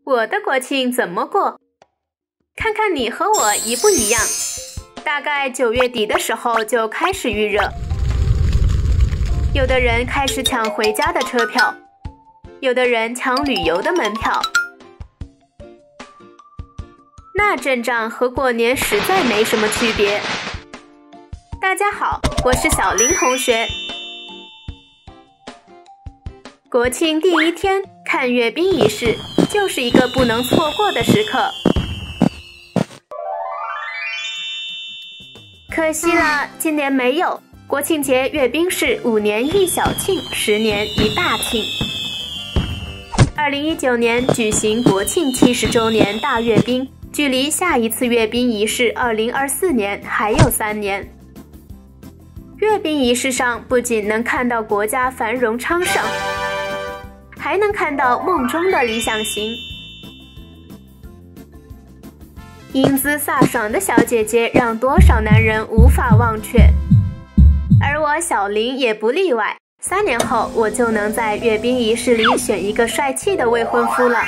我的国庆怎么过？看看你和我一不一样。大概9月底的时候就开始预热，有的人开始抢回家的车票，有的人抢旅游的门票。那阵仗和过年实在没什么区别。大家好，我是小林同学。国庆第一天看阅兵仪式，就是一个不能错过的时刻。可惜了，今年没有。国庆节阅兵是5年一小庆，10年一大庆。2019年举行国庆70周年大阅兵，距离下一次阅兵仪式2024年还有3年。阅兵仪式上不仅能看到国家繁荣昌盛，还能看到梦中的理想型。英姿飒爽的小姐姐让多少男人无法忘却，而我小林也不例外。3年后，我就能在阅兵仪式里选一个帅气的未婚夫了。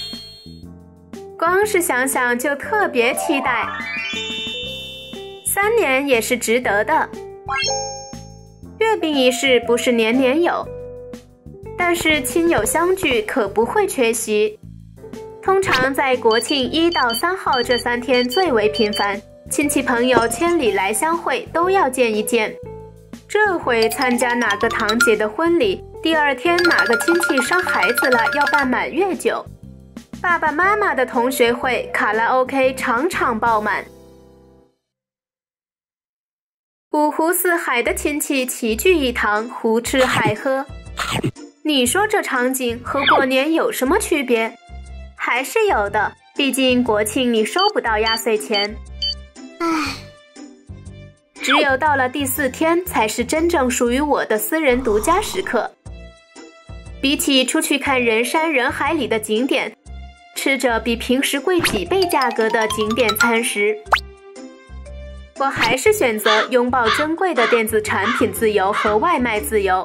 光是想想就特别期待。3年也是值得的。阅兵仪式不是年年有，但是亲友相聚可不会缺席。通常在国庆1到3号这3天最为频繁，亲戚朋友千里来相会，都要见一见。这回参加哪个堂姐的婚礼，第2天哪个亲戚生孩子了要办满月酒，爸爸妈妈的同学会，卡拉 OK 场场爆满。5湖4海的亲戚齐聚一堂，胡吃海喝。你说这场景和过年有什么区别？还是有的，毕竟国庆你收不到压岁钱。只有到了第4天，才是真正属于我的私人独家时刻。比起出去看人山人海里的景点，吃着比平时贵几倍价格的景点餐食，我还是选择拥抱珍贵的电子产品自由和外卖自由。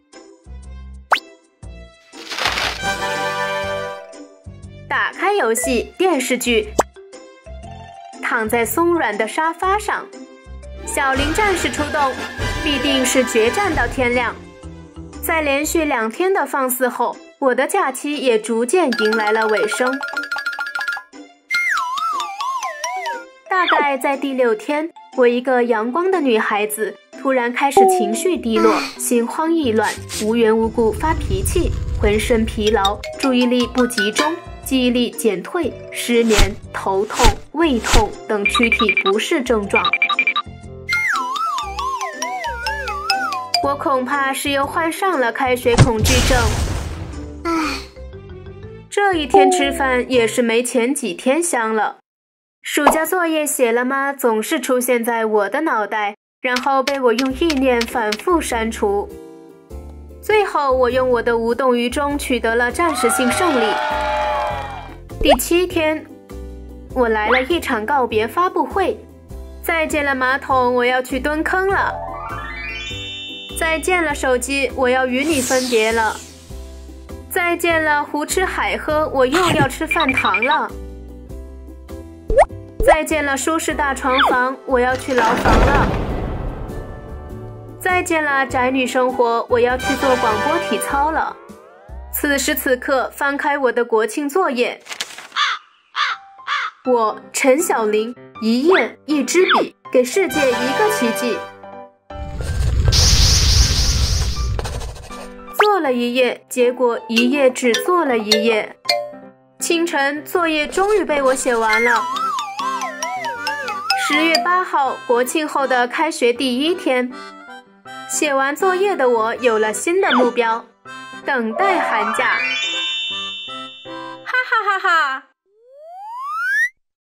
打开游戏、电视剧，躺在松软的沙发上，小林战士出动，必定是决战到天亮。在连续2天的放肆后，我的假期也逐渐迎来了尾声。大概在第6天，我一个阳光的女孩子突然开始情绪低落，心慌意乱，无缘无故发脾气，浑身疲劳，注意力不集中，记忆力减退，失眠、头痛、胃痛等躯体不适症状。我恐怕是又患上了开学恐惧症。这一天吃饭也是没前几天香了。暑假作业写了吗？总是出现在我的脑袋，然后被我用意念反复删除。最后我用我的无动于衷取得了暂时性胜利。第7天，我来了一场告别发布会。再见了马桶，我要去蹲坑了。再见了手机，我要与你分别了。再见了胡吃海喝，我又要吃饭堂了。再见了舒适大床房，我要去牢房了。再见了宅女生活，我要去做广播体操了。此时此刻，翻开我的国庆作业，我陈小林，一页一支笔，给世界一个奇迹。做了1页，结果1页只做了1页。清晨，作业终于被我写完了。10月8号，国庆后的开学第1天，写完作业的我有了新的目标，等待寒假。哈哈哈哈！